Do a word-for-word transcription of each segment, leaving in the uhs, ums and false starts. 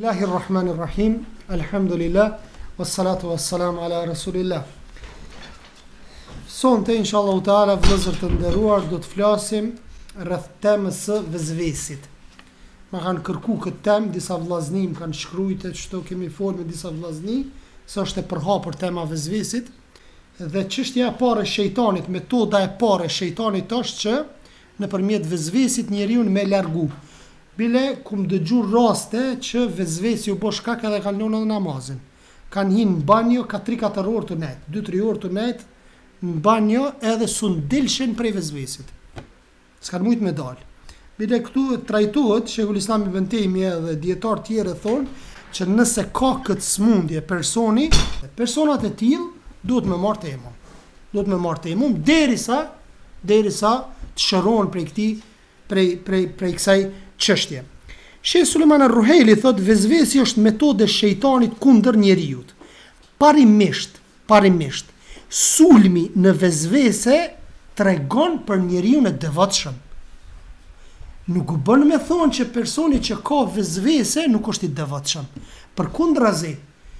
Bismillahirrahmanirrahim. Alhamdulillah. Wassalatu wassalamu ala rasulillah. Sonte, inshallah ta'ala, vëllezër të nderuar, do të flasim rreth temës së vezvesit. Ma kanë kërku këtë temë, disa vllazni më kanë shkruajtë, çto kemi folur me disa vllazni, se është e përhapur tema vezvesit. Dhe çështja e parë e shejtanit, metoda e parë e shejtanit është që nëpërmjet vezvesit njeriu me largu. Bile kum dëgju raste që vezvesi u bë shkak edhe kanë lënë namazin. Kanë hinë në banjo ka tri katër orë të net, dy tri orë të net në banjo edhe sun dilshin prej vezvesit. S'kan mujt me dal. Bile këtu trajtohet Shekull Islam Ibn Taymija edhe dietar tjerë thonë që nëse ka këtë smundje personi, personat e tillë duhet me marrë temën. Duhet me marrë temën derisa derisa të shërohen prej këtij prej prej prej kësaj çështje. Sheh Sulejman Ar-Ruhaili thot vezvesi është metodë e shejtanit kundër njeriut. Parimisht, parimisht, sulmi në vezvese tregon për njeriu e devotshëm. Nuk u bën me thonë që personi që ka vezvese nuk është i devotshëm. Përkundrazi,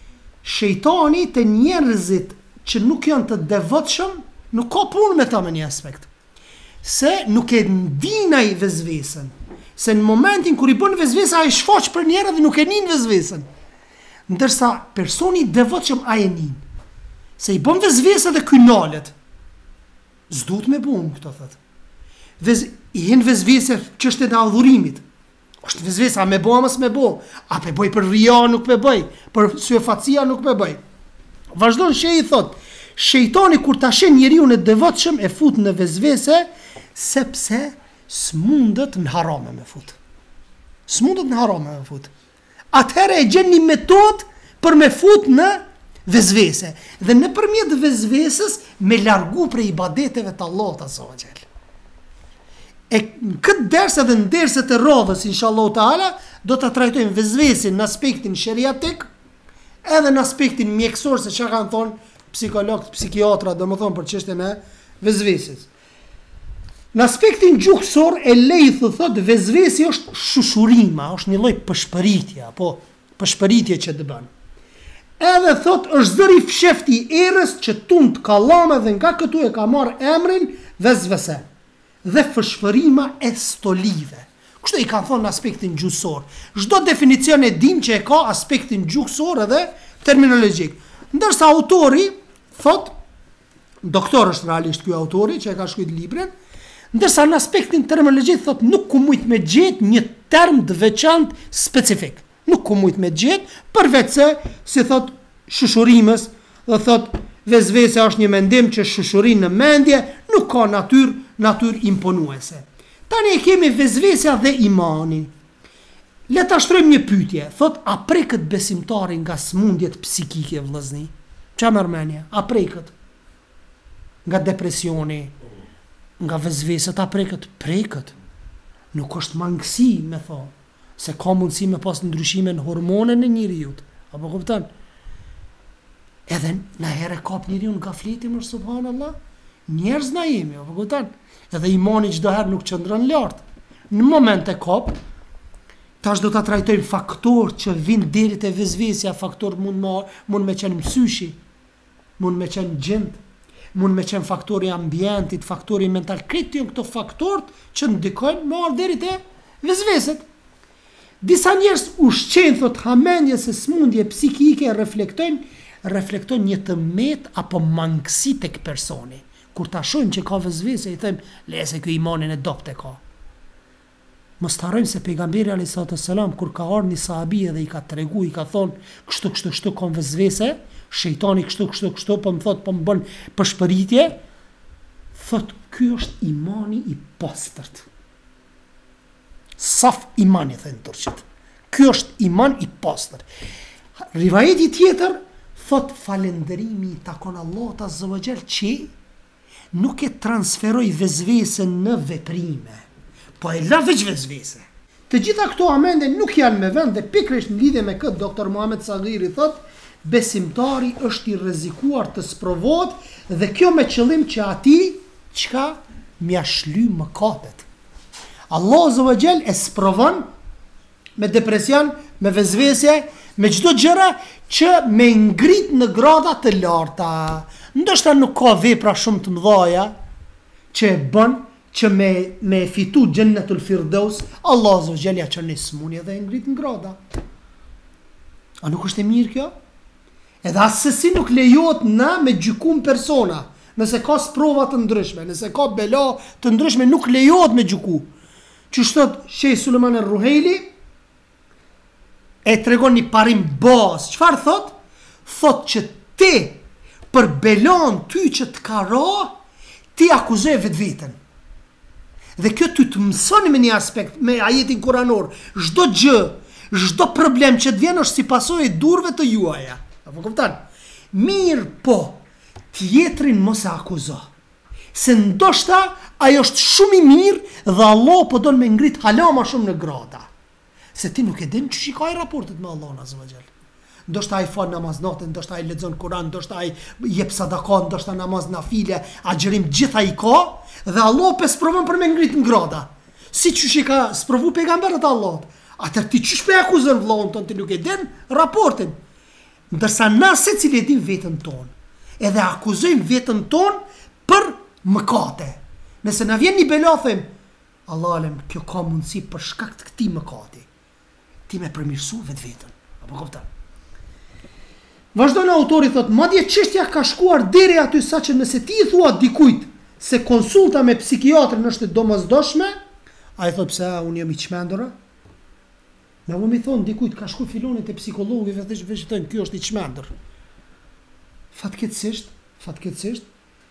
shejtani te njerëzit që nuk janë të devotshëm nuk ka punë me ta me një aspekt. Se nuk e ndinaj vezvesen. Se në momentin kur i bën vezvesa ai shfaq për njerëz dhe nuk e nin vezvesen. Ndërsa personi i devotshëm ai e nin. Se i bën vezvesa dhe ky nalet. S'duhet me bën këto thot. Vez i hin vezvese çështën e adhurimit. Është vezvesa me bë apo s'me bë? A pe bëj për ria nuk pe bëj, për syefacia nuk pe bëj. Vazhdon shehi thot, shejtani kur ta sheh njeriu e devotshëm e fut në vezvese sepse s'mundet në harame me fut. S'mundet në harame me fut. Atëherë e gjen një metodë për me fut në vezvese. Dhe nëpërmjet vezvesës me largu prej ibadeteve të Allahut azza wa jall. E këtë ders edhe në derset e radhës, inshallah taala, do ta trajtojmë vezvesin në aspektin sheriatik, edhe në aspektin mjekësor, se çka kanë thonë psikologët, psikiatra, domethënë për çështjen e vezvesis. Në aspektin gjuhësor e lejthë thot vezvesi është shushurima, është një lloj pëshpëritje, apo pëshpëritje që të bën. Edhe thot është zëri fshefti i erës që tund kallame dhe nga këtu e ka marrë emrin vezvese. Dhe fshpërima e stolive. Kështu i kanë thonë në aspektin gjuhësor. Çdo definicion e dim që e ka aspektin gjuhësor edhe terminologjik. Ndërsa autori thot, doktor është realisht ky autori që e ka shkruar librin, ndërsa në aspektin terminologjik thot nuk ku mujt me gjet një term të veçantë specifik. Nuk ku mujt me gjet, përveç se si thot shushurimës, dhe thot vezvese është një mendim që shushurin në mendje, nuk ka natyrë, natyrë imponuese. Tani e kemi vezvesja dhe imani. Le ta shtrojmë një pyetje, thot a prekët besimtari nga smundjet psikike vëllazni? Ç'a mërmenja? A prekët? Nga depresioni, nga vezveset a prekët? Prekët. Nuk është mangësi me thonë, se ka mundësi me pas ndryshime në hormone në njeriut. Apo kupton? Edhe na herë kap njeriu nga fleti më subhanallah. Njerëz na jemi, apo kupton? Edhe imani çdo herë nuk qëndron lart. Në moment e kap, tash do ta trajtojmë faktor që vin deri te vezvesja, faktor mund ma, mund me qenë mësyshi, mund me qenë gjend, mund me qenë faktori ambientit, faktori mental, këtë janë këto faktorët që ndikojnë më ardh deri te vezveset. Disa njerëz ushqejnë thot hamendje se smundje psikike reflektojnë, reflektojnë një tëmet apo mangësi tek personi. Kur ta shohim që ka vezvese, i them, le se ky imanin e dobët e ka. Mos harrojmë se pejgamberi alayhis salam kur ka ardhur një sahabi dhe i ka tregu, i ka thonë, kështu kështu kështu ka vezvese, shejtani kështu kështu kështu po më thot po më bën përshpëritje, thot ky është imani i pastërt. Saf imani thënë turqit. Ky është iman i pastër. Rivajeti tjetër thot falënderimi i takon Allahut azza wa jall që nuk e transferoj vezvesën në veprime, po e la veç vezvese. Të gjitha këto amende nuk janë me vend dhe pikërisht në lidhje me këtë doktor Muhamet Sagiri thot besimtari është i rrezikuar të sprovohet dhe kjo me qëllim që ati çka mja shly mëkatet. Allah azza wa jall e sprovon me depresion, me vezvesje, me çdo gjëra që me ngrit në grada të larta. Ndoshta nuk ka vepra shumë të mëdha që e bën që me me fitu Jannatul Firdaus, Allah Azza wa Jalla çon në smunje dhe e ngrit në grada. A nuk është e mirë kjo? Edhe asesi nuk lejohet na me gjykum persona. Nëse ka sprova të ndryshme, nëse ka bela të ndryshme, nuk lejohet me gjyku. Që shtot Sheh Sulejman el-Ruhaili e tregon një parim bazë. Çfarë thot? Thot që ti për belon ty që të ka ra, ti akuzoj vetveten. Dhe kjo ty të mësoni me një aspekt, me ajetin kuranor, çdo gjë, çdo problem që të vjen është si pasojë e durve të juaja. Apo kupton? Mirë po, tjetrin mos e akuzo. Se ndoshta ajo është shumë i mirë dhe Allah po don me ngrit hala më shumë në grada. Se ti nuk e din ç'i ka raportet me Allahun Azza wa Jall. Ndoshta ai fal namaz natën, ndoshta ai lexon Kur'an, ndoshta ai jep sadaka, ndoshta namaz nafile, agjërim, gjithë ai ka dhe Allah pe sprovon për me ngrit në grada. Si ç'i ka sprovu pejgamberët e Allahut. Atë ti ç'sh pe akuzon vllahun ton, ti nuk e din raportin. Ndërsa na secili e din veten ton. Edhe akuzojmë veten ton për mëkate. Nëse na vjen një bela them, Allah alem, kjo ka mundësi për shkak të këtij mëkati. Ti me përmirësu vetë vetën. Apo kupton? Vazhdon autori thot, madje çështja ka shkuar deri aty saqë nëse ti i thua dikujt se konsulta me psikiatrin është e domosdoshme, ai thot pse unë jam i çmendur? Na më thon dikujt ka shku filoni te psikologi vetë veçton ky është i çmendur. Fatkeqësisht, fatkeqësisht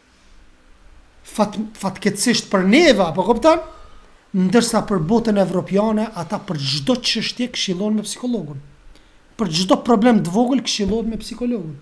fat fatkeqësisht për neva, apo kupton? Ndërsa për botën evropiane ata për çdo çështje këshillon me psikologun. Për çdo problem të vogël këshillohet me psikologun.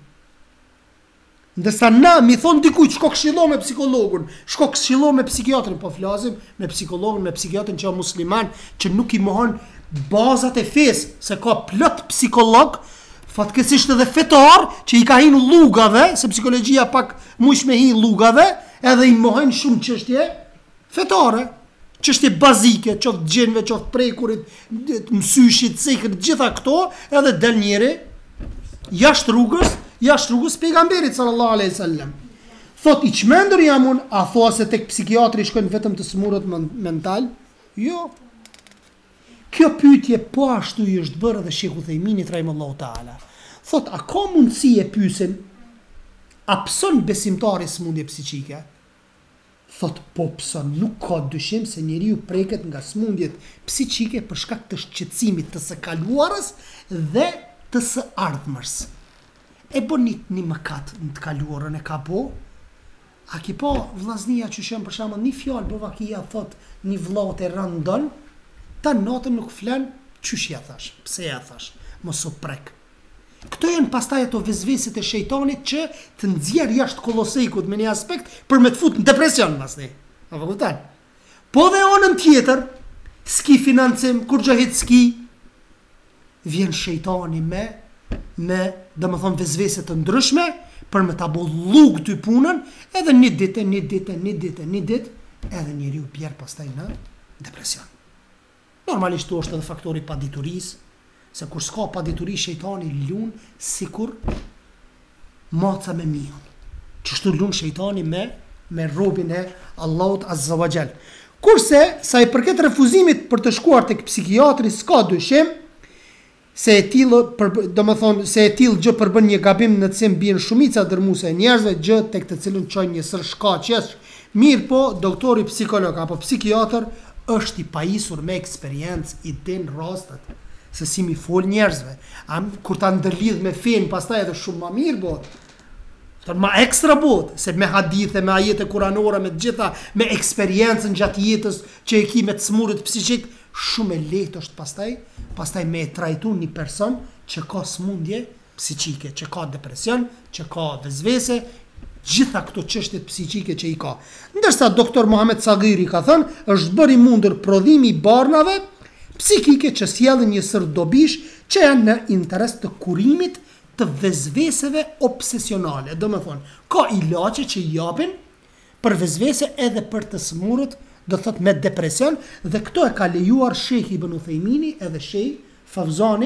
Ndërsa na mi thon dikujt shko këshillo me psikologun, shko këshillo me psikiatrin, po flasim me psikologun, me psikiatrin që është musliman, që nuk i mohon bazat e fesë, se ka plot psikolog, fatkeqësisht edhe fetar, që i ka hin llugave, se psikologjia pak mush me hin llugave, edhe i mohojnë shumë çështje fetare. Çështje bazike, qoftë gjenve, qoftë prekurit, mësyshit, cekët, gjitha këto, edhe del njëri jashtë rrugës, jashtë rrugës pejgamberit sallallahu alaihi wasallam. Thot i çmendur jam unë, a thua se tek psikiatri shkojnë vetëm të smurët mental? Jo. Kjo pyetje po ashtu i është bërë edhe Sheikh Uthayminit rahimahullahu taala. Thot a ka mundësi e pyesin a pson besimtari smundje psiqike? Thot po pson, nuk ka dyshim se njeriu preket nga smundjet psiqike për shkak të shqetësimit të së kaluarës dhe të së ardhmës. E bën një, një mëkat në të kaluarën e ka bo. A ki po vllaznia që shem për shembull një fjalë bovakia thot një vllaut e rëndon, ta natën nuk flan, çysh ja thash, pse ja thash, mos u prek. Këto janë pastaj ato vezveset e shejtanit që të nxjerr jashtë kollosekut me një aspekt për me të fut në depresion pastaj. Apo kupton? Po dhe anën tjetër, s'ki financim, kur gjohet s'ki, vjen shejtani me me domethënë vezvese të ndryshme për me ta bollug ty punën, edhe një ditë, një ditë, një ditë, një ditë, edhe njeriu bjer pastaj në depresion. Normalisht është edhe faktori paditurisë. Se kur s'ka pa dituri, shejtani lun sikur maca me mion. Qështu lun shejtani me, me robin e Allahut Azza wa Jall. Kurse, sa i përket refuzimit për të shkuar tek psikiatri, s'ka dyshim, se e tillë, do më thonë, se e tillë gjë përbën një gabim në të cilin bien shumica dërmuese e njerëzve, gjë tek të cilën çojnë një sër shkaqjes. Mirë po, doktori psikolog apo psikiatër është i pajisur me eksperiencë, i din rastet. Se si mi fol njerëzve, am, kur ta ndërlidh me fen, pastaj edhe shumë më mirë bëhet. Të më ekstra bëhet, se me hadithe, me ajete kuranore, me të gjitha, me eksperiencën gjatë jetës që e ki me të smurët psiqik, shumë e lehtë është pastaj, pastaj me e trajtu një person që ka smundje psiqike, që ka depresion, që ka vezvese, gjitha këto çështjet psiqike që i ka. Ndërsa doktor Muhamet Sagiri ka thënë, është bërë i mundur prodhimi i barnave psikike që sjellin një sër dobish që janë në interes të kurimit të vezveseve obsesionale. Do me thonë, ka ilaçe që i japin për vezvese edhe për të smurët, do thot me depresion, dhe këto e ka lejuar Sheikh Ibn Uthaymini edhe Sheikh Fawzani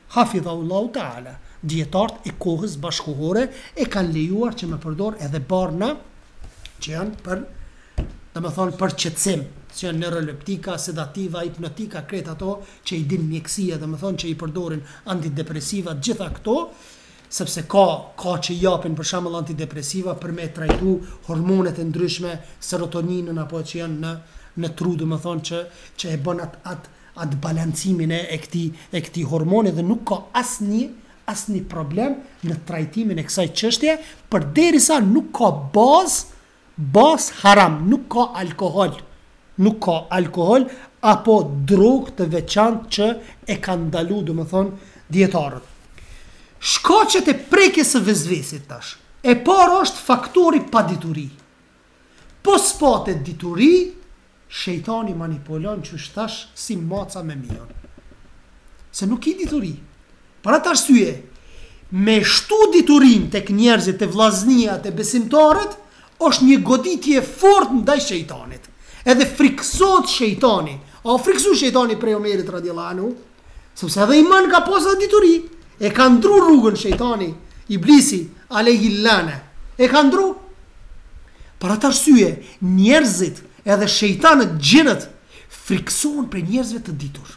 Hafidhahullahu Ta'ala. Dietarët e kohës bashkëkohore e kanë lejuar që me përdor edhe barna që janë për, dhe me thonë, për qetësim, që janë neuroleptika, sedativa, hipnotika, kretë ato që i din mjekësia, dhe me thonë që i përdorin antidepresiva, gjitha këto, sepse ka, ka që japin për shembull antidepresiva për me trajtu hormonet e ndryshme, serotoninën apo që janë në, në tru, dhe me thonë që, që e bën atë at, at balancimin e, e këti, e këti hormone dhe nuk ka asnjë asnjë problem në trajtimin e kësaj çështje, përderisa nuk ka bazë, bazë haram, nuk ka alkohol, nuk ka alkohol apo drogë të veçantë që e kanë ndaluar, domethënë, dietarët. Shkaqet e prekjes së vezvesit tash. E para është faktori padituri. Po s'patet dituri, shejtani manipulon që shtash si maca me mion. Se nuk i dituri. Për atë arsye, me shtu diturin tek njerëzit e vllaznia të besimtarët, është një goditje fort ndaj shejtanit. Edhe friksohet shejtani. A o friksu shejtani prej Omerit radhiyallahu anhu, sepse edhe iman ka posa dituri. E ka ndru rrugën shejtani, iblisi, alayhi lane. E ka ndru. Për atë arsye, njerëzit edhe shejtanët gjinët friksohen për njerëzve të ditur.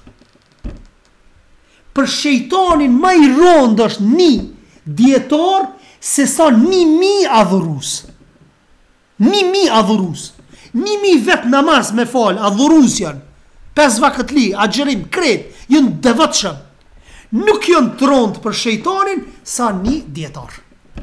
Për shejtanin më i rond është një dietar se sa një mi adhurus. Një mi adhurus. Një mi vetë namaz me fal, adhurus janë. Pes vakëtli, agjerim, kret, jënë devotshëm. Nuk jënë të rond për shejtanin sa një dietar.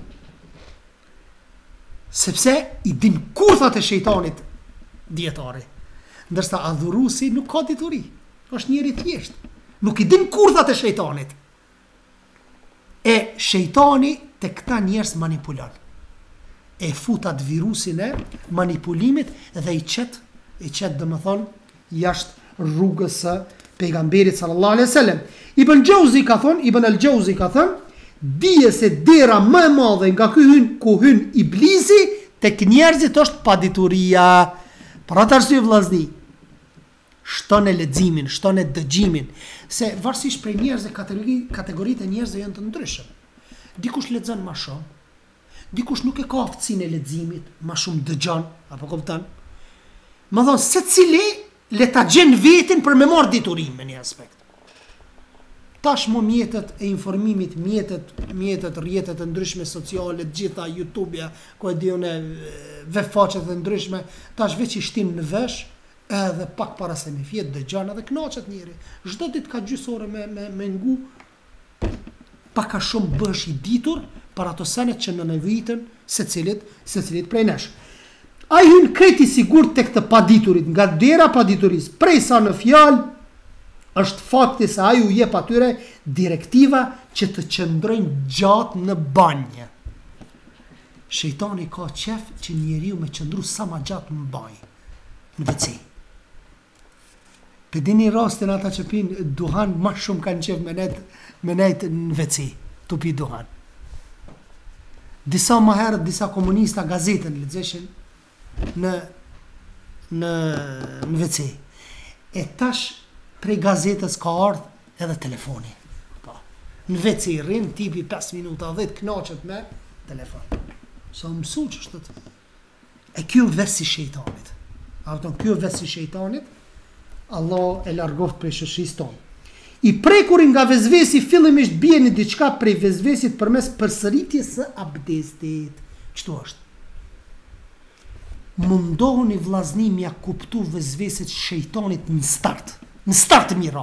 Sepse i din kurthat e shejtanit dietari. Ndërsa adhurusi nuk ka dituri. Është njeri thjesht. Nuk i din kurthat e shejtanit. E shejtani te këta njerëz manipulon. E futat virusin e manipulimit dhe i qet, i qet dhe më thonë, jashtë rrugës së pejgamberit sallallahu alaihi wasallam. Ibn Jauzi ka thonë, Ibn al-Jauzi ka thonë, dije se dera më e madhe nga ky hyn ku hyn iblisi tek njerëzit është padituria. Për atë arsye vllazni, shton e leximin, shton e dëgjimin, se varësisht prej njerëzve kategori, kategoritë e njerëzve janë të ndryshëm. Dikush lexon më shumë, dikush nuk e ka aftësinë e leximit, më shumë dëgjon, apo kupton? Më thon secili le ta gjen veten për me marr diturim në një aspekt. Tash më mjetet e informimit, mjetet, mjetet, rrjetet e ndryshme sociale, gjitha YouTube-ja, ku e diun e vefaqet e ndryshme, tash veç i shtin në vesh, edhe pak para se me fjet dëgjon edhe kënaqet njëri. Çdo ditë ka gjysore me me me ngu, pak a shumë bësh i ditur për ato senet që në nevojitën secilit, secilit prej nesh. Ai hyn kreti sigurt tek të paditurit, nga dera padituris, prej sa në fjalë është fakti se ai u jep atyre direktiva që të qëndrojnë gjatë në banjë. Shejtani ka qef që njeriu me qëndru sa ma gjatë në banjë, në veci. Për dini rastin ata që pinë duhan, ma shumë kanë qef me nejtë me nejtë në veci, të pi duhan. Disa më herët, disa komunista gazetën lexeshin në, në, në veci. E tash prej gazetës ka ardhë edhe telefoni. Po. Në veci rrin, tipi pesë minuta, dhjetë knaqet me telefon. Sa mësu që është të. E kjo vesi shejtanit. Arton, kjo vesi shejtanit, Allah e largoft prej shoqërisë tonë. I prekurin nga vezvesi fillimisht bjeni diçka prej vezvesit përmes përsëritjes së abdestit. Çto është? Mundohuni vllazni mja kuptu vezvesit shejtanit në start. Në start mira.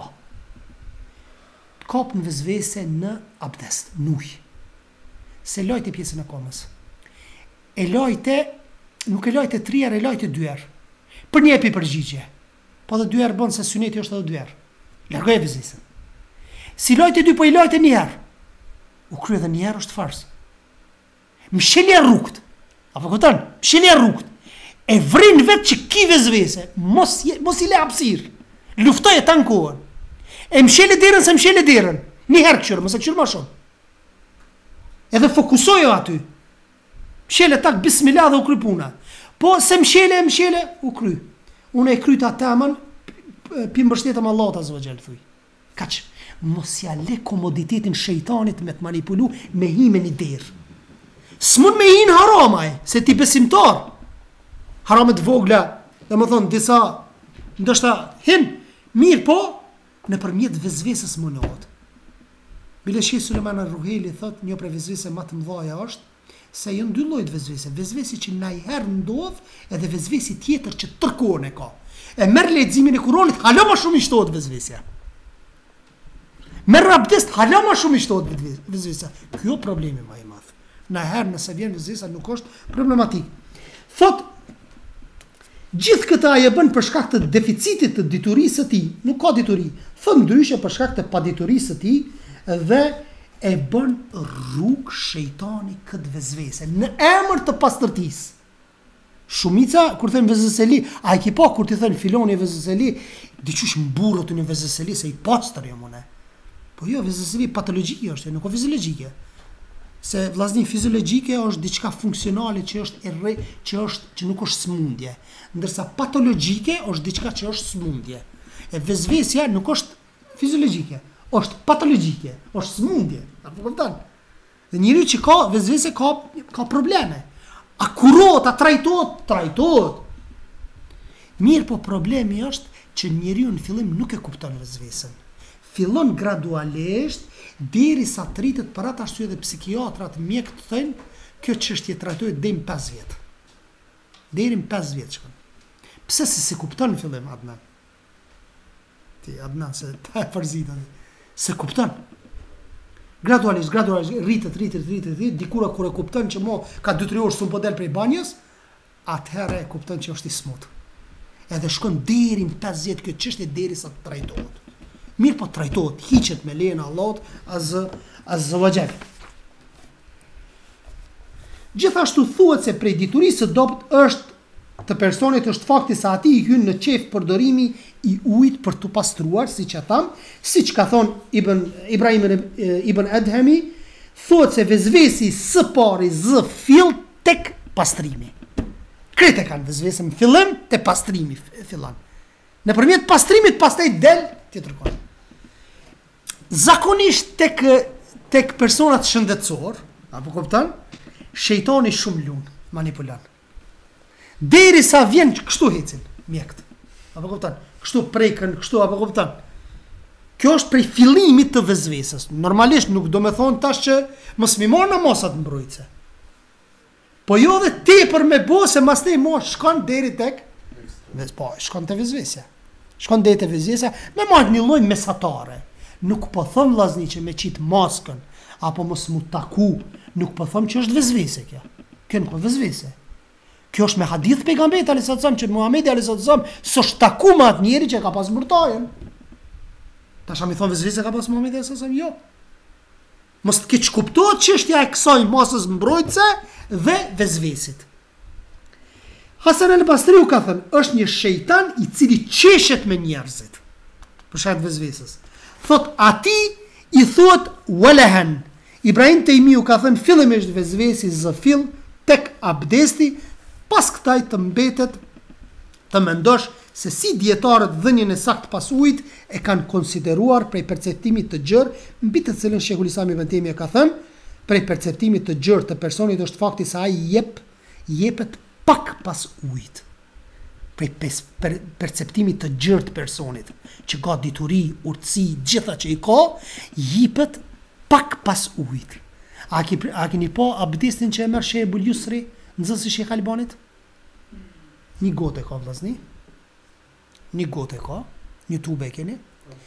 Kap në vezvese në abdest, në ujë. Se lajte pjesën e komës. E lajte, nuk e lajte tri herë, e lajte dy herë. Për një epi përgjigje. Po dhe dy herë bën se syneti është edhe dy herë. Largoj vezvesën. Si lajte dy, po i lajte një herë. U krye dhe një herë është fars. Mshelja rrugt. Apo kupton? Mshelja rrugt. E vrin vetë që ki vezvese, mos, mos i le hapësirë. Luftoj e tankohen. E mshele derën se mshele derën. Një herë këshyrë, mëse këshyrë ma shumë. Edhe fokusojo aty. Mshele tak bismillah dhe u kry puna. Po se mshele, mshele, u kry. Unë e kryta temën, pi mbështetëm Allah të azvëgjel, thuj. Kaq, mos ja le komoditetin shejtanit me të manipulu me hi me një derë. S'mund me hi në haramaj, se ti besimtar. Haramet vogla, dhe më thonë, disa, ndoshta hin, mirë po, në përmjet vezvesës mundohet. Bile shi Suleman Ar-Ruheli thot, një prej vezvese më të mëdhaja është, se janë dy llojet vezvese. Vezvesi që najherë ndodh, edhe vezvesi tjetër që tërkohën e ka. E merr leximin e Kuranit, hala më shumë i shtohet vezvesja. Merr abdest, hala më shumë i shtohet vezvesja. Kjo problemi më i madh. Najherë nëse vjen vezvesa nuk është problematik. Thot, gjithë këta e bën për shkak të deficitit të diturisë së tij, nuk ka dituri. Thot ndryshe për shkak të paditurisë së tij dhe e bën rrugë shejtani këtë vezvese në emër të pastërtisë. Shumica kur thënë vezveseli, a e ki pa kur ti thënë filoni vezveseli, diçush mburrët në vezveseli se i pastër jam unë. Po jo, vezveseli patologjike është, nuk është fiziologjike. Se vllazni fiziologjike është diçka funksionale që është e rre, që është që nuk është smundje, ndërsa patologjike është diçka që është smundje. E vezvesja nuk është fiziologjike, është patologjike, është smundje, apo kupton? Dhe njeriu që ka vezvese ka ka probleme. A kurohet, a trajtohet, trajtohet. Mirë, po problemi është që njeriu në fillim nuk e kupton vezvesen. Fillon gradualisht derisa të rritet për atë arsye dhe psikiatrat mjekët thënë kjo çështje trajtohet deri në pesë vjet. Deri në pesë vjet shkon. Pse se se kupton në fillim Adnan? Ti Adnan se ta e përziton. Se kupton. Gradualisht, gradualisht rritet, rritet, rritet, rritet, dikura kur e kupton që mo ka dy tre orë s'u po del prej banjës, atëherë e kupton që është i smut. Edhe shkon deri në pesë vjet kjo çështje derisa të trajtohet. Mirë po trajtohet, hiqet me lejen e Allahut azza azza wa jall. Gjithashtu thuhet se prej diturisë së dobët është të personit është fakti se ati i hyn në qef përdorimi i ujit për të pastruar, siç e tham, siç ka thonë Ibn Ibrahim Ibn Adhami, thuhet se vezvesi së pari zë fill tek pastrimi. Krete kanë vezvesën në fillim te pastrimi fillon. Nëpërmjet pastrimit pastaj del tjetër kohë. Zakonisht tek tek personat shëndetësor, apo kupton? Shejtani shumë lun, manipulon. Derisa vjen kështu hecin mjekët. Apo kupton? Kështu prekën, kështu apo kupton? Kjo është prej fillimit të vezvesës. Normalisht nuk do me thonë tash që mos mi marr namazat mbrojtëse. Po jo dhe tepër me bo se masnej mo shkon deri tek po, shkon te vezvesja. Shkon deri te vezvesja, me marr një lloj mesatare. Nuk po thon vllazni që me qit maskën apo mos mu taku, nuk po them që është vezvese kjo. Kjo nuk është vezvese. Kjo është me hadith pejgamberit alayhis salam që Muhamedi alayhis salam s'është taku me atë njeri që ka pas mbrojtjen. Tash a mi thon vezvese ka pas Muhamedi alayhis salam? Jo. Mos të keq kuptohet çështja e kësaj masës mbrojtëse dhe vezvesit. Hasan al-Basriu ka thënë, është një shejtan i cili qeshet me njerëzit. Për shkak të vezvesës. Thot ati i thuhet walahan. Ibrahim Tejmiu ka thënë fillimisht vezvesi zëfill tek abdesti, pas këtaj të mbetet të mendosh se si dietarët dhënien e saktë pas ujit e kanë konsideruar prej perceptimit të gjerë, mbi të cilën Sheikhul Islam Ibn Taymija ka thënë, prej perceptimit të gjerë të personit është fakti se ai jep jepet pak pas ujit. Prej per, perceptimit të gjerë të personit, që ka dituri, urtësi, gjitha që i ka, jepet pak pas ujit. A ki a keni pa abdestin që e merr Shehbul Yusri, nxënësi Sheikh Albanit? Një gotë ka vllazni. Një gotë ka, një tube keni.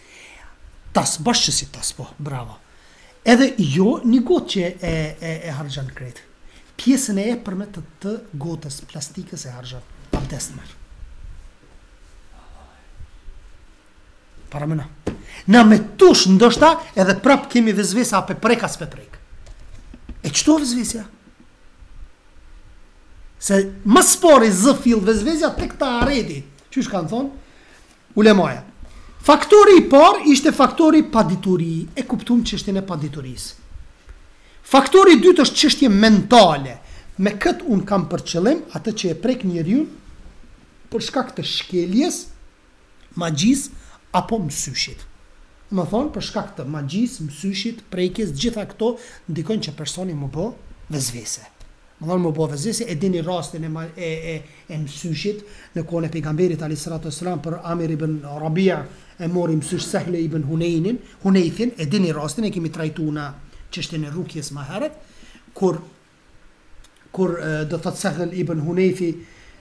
Tas bashkë si tas po, bravo. Edhe jo një gotë që e e, e harxhan krejt. Pjesën e epërme të, të gotës plastikës e harxhan abdest merr. Para mëna. Na me tush ndoshta edhe prap kemi vezvesa apo prek as pe prek. E çto vezvesja? Se më spori zë fill vezvesja tek ta arreti. Qysh kanë thonë ulemaja. Faktori i parë ishte faktori padituri, e kuptuam çështjen e paditurisë. Faktori i dytë është çështje mentale. Me kët un kam për qëllim atë që e prek njeriu për shkak të shkeljes, magjisë apo mësyshit. Më thonë, për shkak të magjisë, mësyshit, prekjes, gjitha këto ndikojnë që personi më bë vezvese. Më thonë më bë vezvese, e dini rastin e, e, e, e mësyshit në kohën e pejgamberit alayhis salatu wassalam për Amir ibn Rabia, e mori mësysh Sahl ibn Hunaynin, Hunaythin, e dini rastin, e kemi trajtuar në çështjen e rukjes më herët, kur kur do të thotë Sahl ibn Hunayfi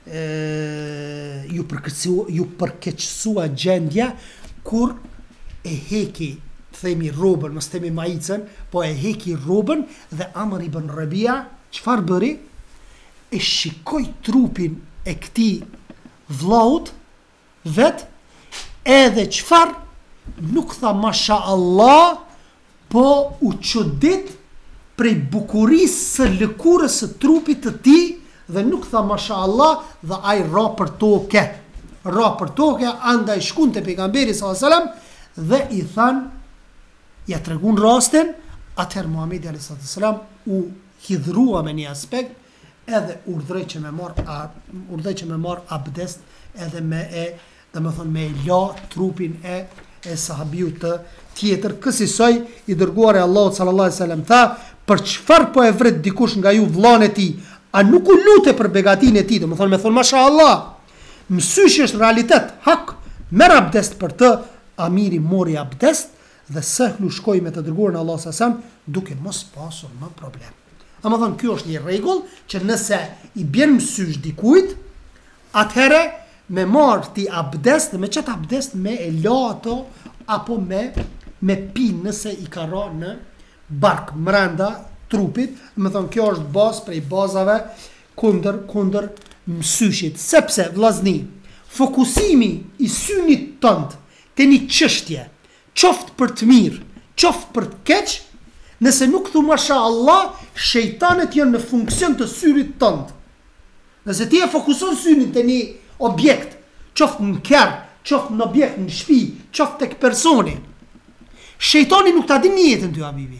ju përkeqësua ju përkeqësua gjendja kur e heki, themi rrobën, mos themi maicën, po e heki rrobën dhe Amr ibn Rabia çfarë bëri? E shikoi trupin e këtij vllaut vet, edhe çfarë nuk tha masha Allah, po u çudit prej bukurisë së lëkurës së trupit të tij dhe nuk tha masha Allah dhe ai ra për tokë. Ra për tokë, andaj shkon te pejgamberi sallallahu alajhi wasallam dhe i than, ja tregun rastin, atëherë Muhamedi alayhis salam u hidhrua me një aspekt, edhe urdhëroi që me marr urdhëroi që me marr abdest, edhe me e, domethënë me la trupin e e sahabiut të tjetër. Kësaj i dërguari Allahut sallallahu alaihi wasallam tha, për çfarë po e vret dikush nga ju vllahën e tij, a nuk u lutet për begatinë e tij, domethënë me thon mashallah. Mësyshi është realitet, hak, merr abdest për të. Amiri mori abdest dhe Sahlu shkoi me të dërguarin Allah sallallahu alaihi wasallam duke mos pasur më problem. Ama thon kjo është një rregull që nëse i bën mësysh dikujt, atëherë me marr ti abdest dhe me çet abdest me e la ato apo me me pi nëse i ka ra në bark mrenda trupit, më thon kjo është bazë prej bazave kundër kundër mësyshit, sepse vllazni, fokusimi i synit tënd te një çështje, qoftë për të mirë, qoftë për të keq, nëse nuk thu masha Allah, shejtanet janë në funksion të syrit tënd. Nëse ti e fokuson synin te një objekt, qoftë në kerr, qoftë në objekt në shtëpi, qoftë tek personi, shejtani nuk ta din jetën ty habibi.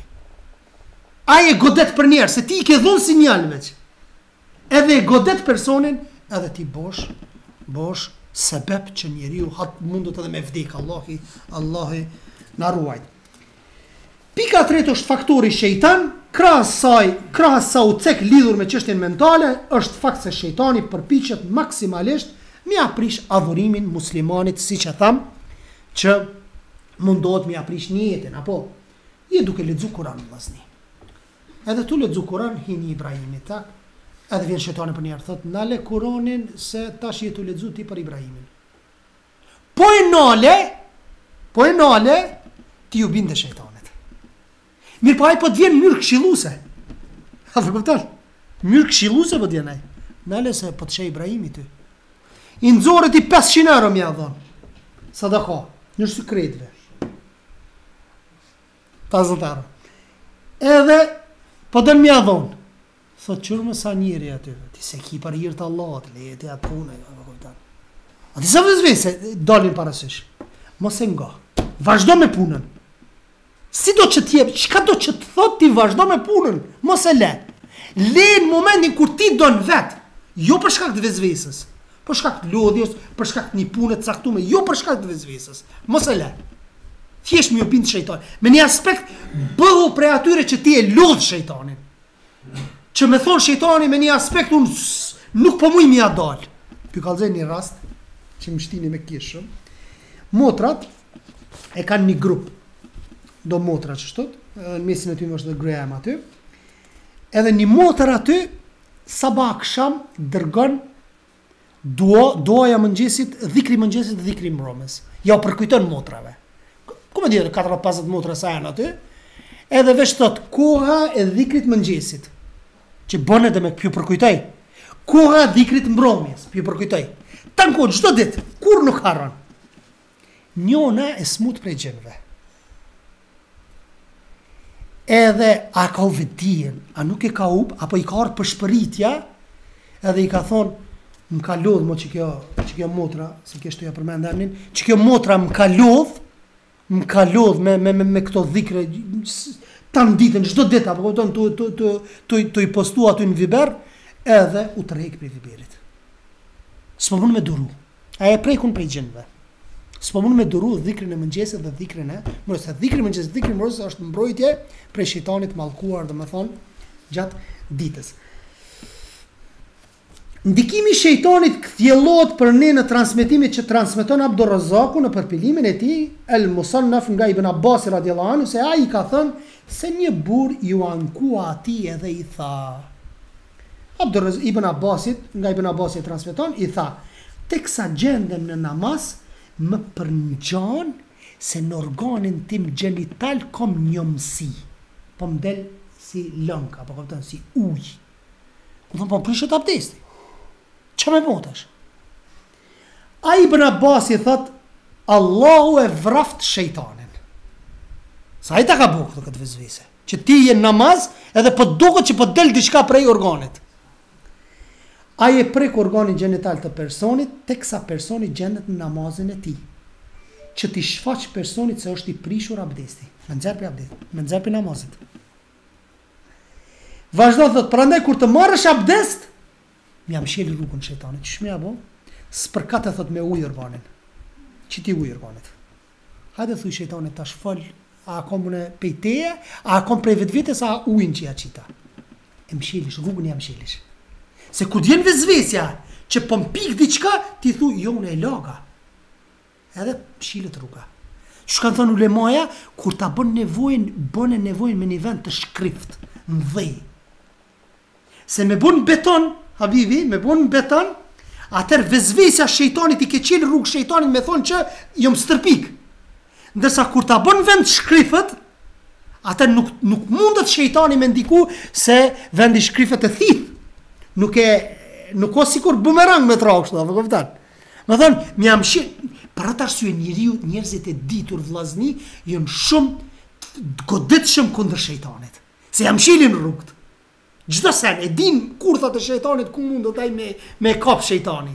Ai e godet për njerë, se ti i ke dhënë sinjal veç. Edhe e godet personin, edhe ti bosh, bosh sebeb që njeriu hat mundot edhe me vdek. Allahi, Allahi na ruaj. Pika e tretë është faktori shejtan, krahas saj, krahas sa u cek lidhur me çështjen mentale, është fakt se shejtani përpiqet maksimalisht me aprish adhurimin muslimanit, siç e tham, që mundohet me aprish në jetën, apo je duke lexuar Kur'an vllazni. Edhe tu lexu Kur'an hini Ibrahimit, tak? Edhe vjen shejtani për njerë, thot, nale Kur'anin se tash je tu lexu ti për Ibrahimin. Po e nale, po e nale, ti ju binde shejtanit. Mirë po ai po të vjen mënyrë këshilluese. A të kupton? Mënyrë këshilluese po të vjen ai. Nale se po të shej Ibrahimi ty. I nxorët i pesëqind euro më ia dhon. Sadaka, në sekretve. pesëdhjetë euro. Edhe po dën më ia dhon. Thot qërë më sa njëri aty, ti se ki për hirtë Allah, të lejeti atë punë, a ti sa vëzvese, dalin parasysh, mos e nga, vazhdo me punën, si do që t'jep, qka do që të thot ti vazhdo me punën, mos e le, le në momentin kur ti do në vetë, jo për shkak të vëzvesës, për shkak të lodhjes, për shkak të një punë të caktume, jo për shkak të vëzvesës, mos e le, thjesht mi opin të shejtan, me një aspekt, bëhu prej atyre që ti e lodh shejtanin, që me thonë shejtani me një aspekt unë nuk po muj mi a dal. Py kallëzoj një rast që më shtini me kishëm. Motrat e kanë një grup, do motra që shtot, në mesin e ty më është dhe Graham aty, edhe një motër aty sabah aksham dërgon dua, duaja mëngjesit, dhikri mëngjesit dhe dhikri mbrëmjes. Ja përkujton motrave. Ku më dhjetë katërdhjetë pesëdhjetë motra sa janë aty, edhe veç thot koha e dhikrit mëngjesit, që bën edhe me pju përkujtoj. Koha dhikrit mbrëmjes, pju përkujtoj. Tanko çdo ditë, kur nuk harron. Njona e smut prej gjinëve. Edhe a ka u vetdijen, a nuk e ka up, apo i ka ardhur për shpëritja, edhe i ka thonë, më ka lodh mo që kjo, që kjo motra, si kjo shtoja përmend emrin, që kjo motra më ka lodh, më ka lodh me me me, me këto dhikre tan ditën, çdo ditë apo kupton tu tu tu tu tu i postu aty në Viber, edhe u tërheq prej Viberit. S'po mund me duru. Ai e prekun prej gjinëve. s'po mund me duru dhikrin e mëngjesit dhe dhikrin e mëngjesit. Dhikri i mëngjesit, dhikri i mëngjesit është mbrojtje prej shejtanit mallkuar, domethënë gjatë ditës. Ndikimi i shejtanit kthjellohet për ne në transmetimin që transmeton Abdurrazzaku në përpilimin e tij El Musannaf nga Ibn Abbas radhiyallahu anhu se ai ka thënë se një burr ju ankua atij edhe i tha. Abdurrazak Ibn Abbasit, nga Ibn Abbasit transmeton, i tha: "Teksa gjendem në namaz, më përngjan se në organin tim gjenital kom njomsi. Po më del si lënk, apo kupton, si ujë. U thon po prishet abdesti. Ç'a më botash?" Ai Ibn Abbas i thot: "Allahu e vraft shejtanin." Sa ai ta ka bukë këtë vezvese. Që ti je në namaz edhe po duket që po del diçka prej organit. Ai e prek organin gjenital të personit teksa personi gjendet në namazin e tij. Që ti shfaq personit se është i prishur abdesti. Me nxjerr për abdestit, me nxjerr për namazit. Vazhdo thot, prandaj kur të marrësh abdest, më jam shel rrugën shejtanit. Ç'më apo? Spërkat e thot me ujë organin. Që ti ujë organit. Hajde thuj shejtanit tash fol, a kom në pejteje, a kom prej vetvetes a ujin që ja qita. E më shelish, rrugën jam shelish. Se kur t'jen vezvesja që po mpik diçka, ti thu jo unë e laga. Edhe shilet rruga. Që kanë thënë ulemaja, kur ta bën nevojën, bën e nevojën me një vend të shkrift, në dhej. Se me bën beton, habibi, me bën beton, atër vezvesja shejtanit i ke qelë rrugë shejtanit me thonë që jom stërpik. Ndërsa kur ta bën vend shkrifët, atër nuk, nuk mundet shejtani me ndiku se vendi shkrifët e thith. Nuk e, nuk o sikur bumerang me tra kështu, apo kupton? Më thon, më jam shi, për atë arsye njeriu, njerëzit e ditur vllazni, janë shumë goditshëm kundër shejtanit. Se jam shilin rrugt. Çdo sen e din kurthat e shejtanit ku mund do taj me me kap shejtani.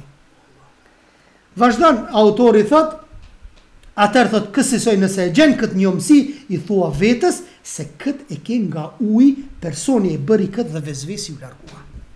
Vazhdon autori thot, atëherë thot kësaj nëse e gjen këtë njomsi, i thua vetes se kët e ke nga uji, personi e bëri kët dhe vezvesi u largua.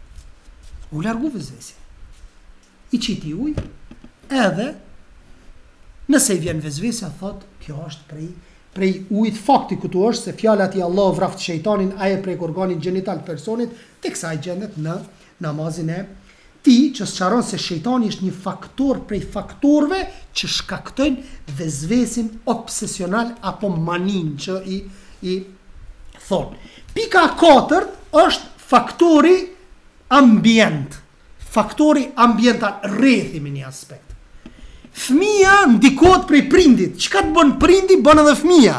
U largu vezvesi. I qiti uj, edhe nëse i vjen vezvesja, thot, kjo është prej, prej ujit, fakti këtu është se fjallat i Allah vraft shejtanin, aje prej organin gjenital personit, teksa i gjendet në namazin e ti, që sqaron se shejtani është një faktor prej faktorve që shkaktojnë vezvesin obsesional apo manin që i, i thonë. Pika katërt është faktori ambient, faktori ambiental, rrethi me një aspekt. Fëmia ndikohet prej prindit. Çka të bën prindi, bën edhe fëmia.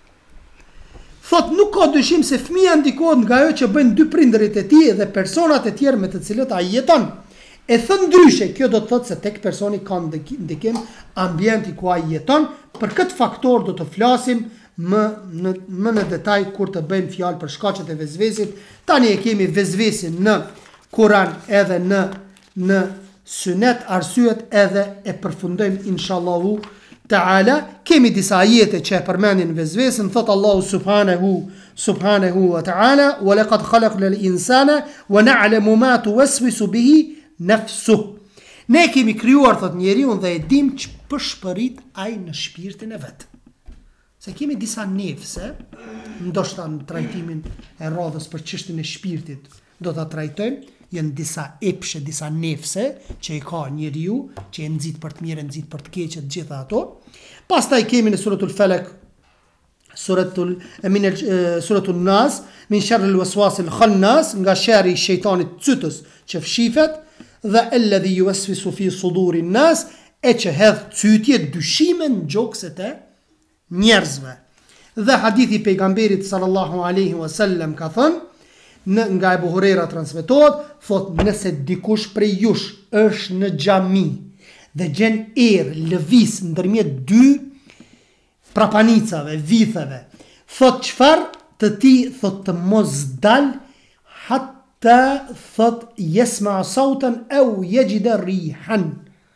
Thot, nuk ka dyshim se fëmia ndikohet nga ajo që bëjnë dy prindërit e tij dhe personat e tjerë me të cilët ai jeton. E thën ndryshe, kjo do të thotë se tek personi ka ndikim ambienti ku ai jeton. Për këtë faktor do të flasim më në, më në detaj kur të bëjmë fjalë për shkaqet e vezvesit. Tani e kemi vezvesin në Kur'an edhe në në Sunet, arsyet edhe e përfundojmë inshallahu taala. Kemi disa ajete që e përmendin vezvesën. Thot Allahu subhanahu subhanahu wa taala: "Wa laqad khalaqna al-insana wa na'lamu ma tuwaswisu bihi nafsuhu." Ne kemi krijuar thot njeriu dhe e dim ç'po shpërit ai në shpirtin e vet. Se kemi disa nefse, ndoshta në trajtimin e radhës për çështjen e shpirtit do ta trajtojmë. Janë disa epshe, disa nefse që i ka njeriu, që e nxit për të mirë, e nxit për të keqe, të gjitha ato. Pastaj kemi në suratul Falaq, suratul min suratul Nas, min sharril waswasil khannas, nga sherri i shejtanit cytës që fshifet, dhe alladhi yuwaswisu fi sudurin nas, e që hedh cytje, dyshime në gjokset e njerëzve. Dhe hadithi i pejgamberit sallallahu alaihi wasallam ka thënë, në, nga Ebu Hurera transmetohet, thot, nëse dikush prej jush është në xhami dhe gjen erë lëviz ndërmjet dy prapanicave, vitheve, thot çfarë të ti, thot të mos dal hatta thot yasma sautan au yajida rihan.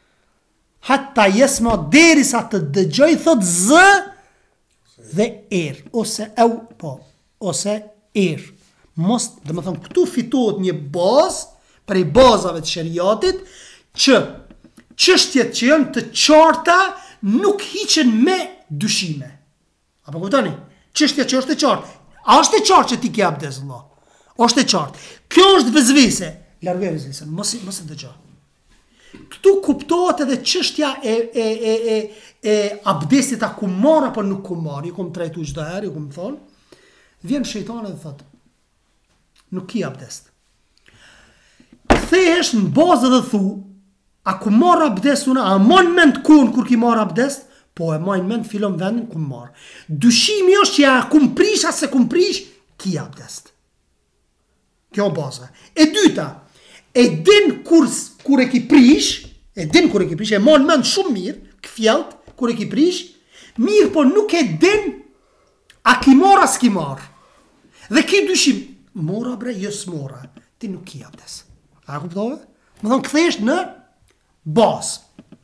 Hatta yasma, derisa të dëgjoj thot z dhe erë, ose au po, ose erë. Mos, dhe më thonë, këtu fitohet një bazë, prej bazave të shariatit, që çështjet që janë të qarta nuk hiqen me dyshime. Apo kuptoni? Çështja që është e qartë. A është e qartë që ti ke abdes, vëlla? Është e qartë. Kjo është vezvese. Largoj vezvesen, mos mos e dëgjoj. Këtu kuptohet edhe çështja e e e e e abdesit a kumar apo nuk kumar. I kum trajtu çdo herë, i kum thon. Vjen shejtani dhe thot: nuk ki abdes. Kthehesh në bazë dhe thu: a ku marr abdes unë? A mon mend kun kur ki marr abdes? Po e majnë mend filon vendin ku marr. Dyshimi është që ja kum prish a se kum prish, ki abdes. Kjo baza. E dyta, e din kur kur e ki prish, e din kur e ki prish, e mon mend shumë mirë, këfjalt, kur e ki prish, mirë po nuk e din a ki marr as ki marr. Dhe ki dyshim, mora bre, jo s'mora, ti nuk ki abdes. A kuptove? Më thonë kthesh në bazë.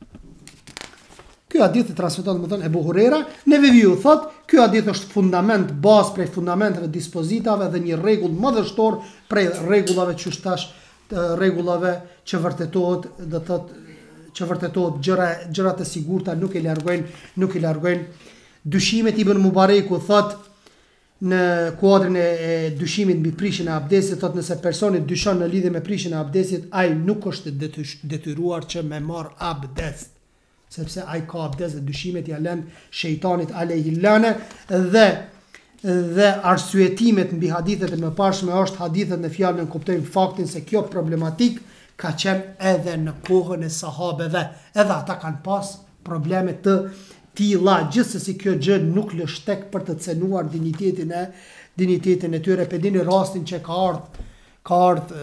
Ky hadith i transmeton më thënë Ebu Hurera, neve viu thot, ky hadith është fundament, bazë prej fundamenteve, dispozitave dhe një rregull madhështor prej rregullave që shtash, rregullave që vërtetohet, do thot që vërtetohet gjëra gjërat e sigurta nuk e largojnë, nuk e largojnë dyshimet. Ibn Mubareku thot në kuadrin e dyshimit mbi prishjen e abdesit, thot nëse personi dyshon në lidhje me prishjen e abdesit, ai nuk është detyruar që me marr abdes, sepse ai ka abdes dhe dyshimet ja lën shejtanit alejhilane. Dhe dhe arsyetimet mbi hadithet e mëparshme është hadithet në fjalën kuptojmë faktin se kjo problematik ka qenë edhe në kohën e sahabeve, edhe ata kanë pas probleme të tilla. Gjithsesi kjo gjë nuk lë shtek për të cenuar dinitetin e dinitetin e tyre. Pe dini rastin që ka ardh ka ardh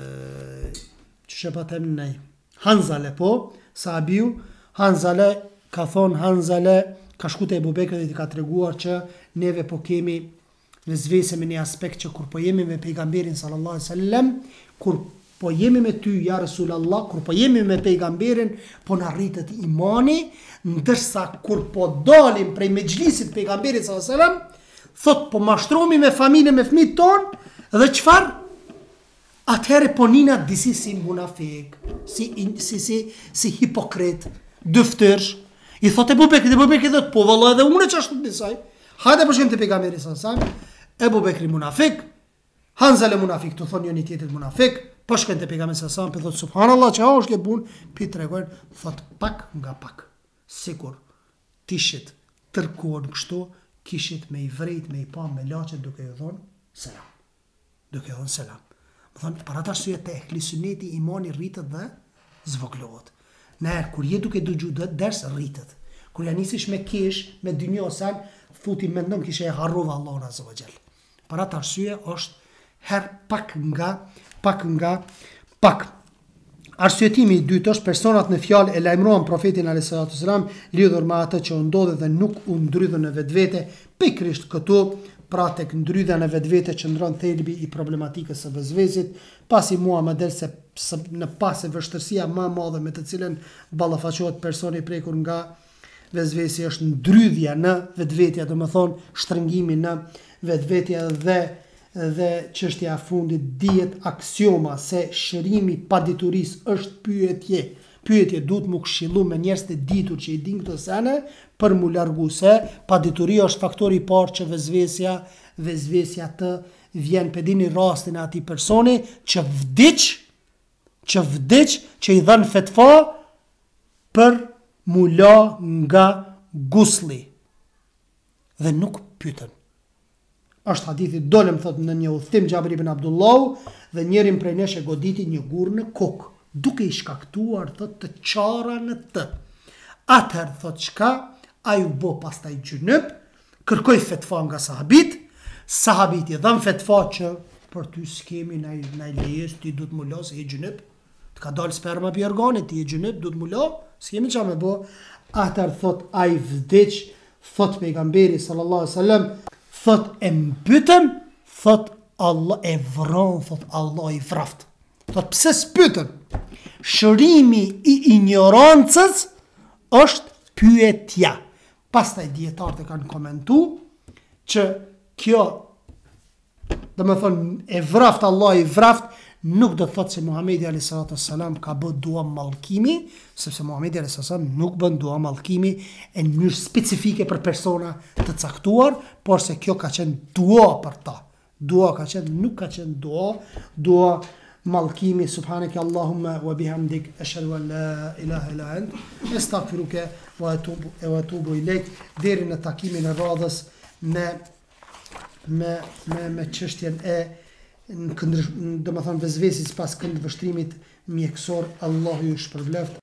që shepatem në Hanzale, po sahabiu Hanzale ka thonë, Hanzale ka shku te Ebu Bekri dhe i ka treguar që neve po kemi vezvese me një aspekt që kur po jemi me pejgamberin sallallahu alaihi wasallam, kur po jemi me ty ja Resulallah, kur po jemi me pejgamberin, po na rritet imani, ndërsa kur po dalim prej mexhlisit pejgamberit sallallahu alaihi wasallam, thot po mashtrohemi me familjen, me fëmijët ton, dhe çfarë? Atëherë po nina disi si munafik, si si si si hipokrit, dëftërsh. I thot Ebu Bekri, Ebu Bekri thot po valla edhe unë çashtu disaj. Hajde po shem te pejgamberi sallallahu alaihi wasallam. Ebu Bekri munafik, Hanzale munafik, të thonë njëri tjetrit munafik. Po shkojnë te pejgamberi sallallahu alaihi wasallam, thot subhanallahu çka është kjo pun, pi tregojnë, thot pak nga pak. Sigur tishit tërkuan kështu, kishit me i vrejt, me i pa, me laçet duke i thonë selam. Duke i thonë selam. Më thonë, para të arsye te ehli sunneti imani rritet dhe zvoglohet. Në herë, kur je duke dëgju ders, rritet. Kur ja nisish me kesh, me dynjosen, futi mendon kishe e harrova Allahun azza wa jall. Para të arsye është her pak nga, pak nga, pak. Arsyetimi i dytë është personat në fjalë e lajmëruan profetin alayhis salatu wasalam lidhur me atë që u ndodhi dhe nuk u ndrydhën në vetvete. Pikrisht këtu, pra tek ndrydhja në vetvete qëndron thelbi i problematikës së vezvesit, pasi mua më del se në pas e vështërsia më e madhe me të cilën ballafaqohet personi i prekur nga vezvesi është ndrydhja në vetvetja, do të thonë shtrëngimi në vetvetja dhe dhe çështja e fundit dihet aksioma se shërimi pa diturisë është pyetje. Pyetje duhet mu këshillu me njerëz të ditur që i din këto sene për mu largu se pa dituria është faktori i parë që vezvesja, vezvesja të vjen. Pedini rastin e atij personi që vdiq, që vdiq, që i dhan fetva për mu la nga gusli dhe nuk pyetën. Është hadithi dolem thot në një udhtim Xhabir ibn Abdullah dhe njërin prej nesh e goditi një gur në kokë, duke i shkaktuar thot të çara në të. Atëherë thot çka? Ai u bë pastaj gjynyp, kërkoi fetva nga sahabit, sahabiti dhan fetva që për ty s'kemi nai nai lejes, ti duhet më la se je gjynyp. Të ka dalë sperma pi organit, ti je gjynyp, duhet më la, s'kemi çfarë më bë. Atëherë thot ai vdiq, thot pejgamberi sallallahu alaihi wasallam, thot e mbytëm, thot Allah e vron, thot Allah i vraft. Thot pse s'pyetën? Shërimi i ignorancës është pyetja. Pastaj dietarët e kanë komentu që kjo, do të thonë e vraft Allah i vraft, nuk do të thotë se Muhamedi alayhi salatu wassalam ka bë dua mallkimi, sepse Muhamedi alayhi salatu wassalam nuk bën dua mallkimi në mënyrë specifike për persona të caktuar, por se kjo ka qenë dua për ta. Dua ka qenë, nuk ka qenë dua, dua mallkimi. Subhanaka Allahumma wa bihamdik ashhadu an la ilaha illa ant astaghfiruka wa atubu wa atubu ilaik. Deri në takimin e radhës me me me me çështjen e në këndër, do të thënë vezvesis pas këndvështrimit mjekësor. Allahu ju shpërbleft.